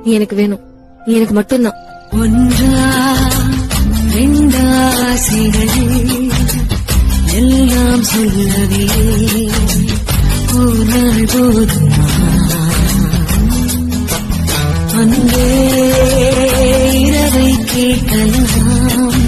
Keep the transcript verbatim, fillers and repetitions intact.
நீ எனக்கு வேணும், நீ எனக்கு மட்டும்தான். ஒன்றா ரெண்டாசைகள் எல்லாம் சொல்லவே ஒரு நாள் போதுமா? அன்பே இரவை கேட்கலாம்,